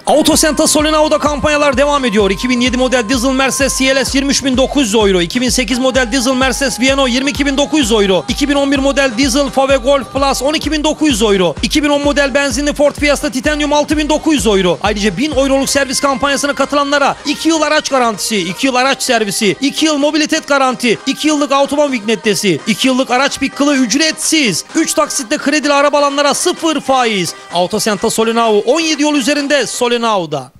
Autosenta Solinau'da kampanyalar devam ediyor. 2007 model diesel Mercedes CLS 23.900 euro. 2008 model diesel Mercedes Viano 22.900 euro. 2011 model diesel Fave Golf Plus 12.900 euro. 2010 model benzinli Ford Fiesta Titanium 6.900 euro. Ayrıca 1000 euroluk servis kampanyasına katılanlara 2 yıl araç garantisi, 2 yıl araç servisi, 2 yıl mobilitet garanti, 2 yıllık otoban vignettesi, 2 yıllık araç pick-up'ı ücretsiz, 3 taksitle kredili araba alanlara 0 faiz. Autosenta Solinau 17 yol üzerinde Solinau'da.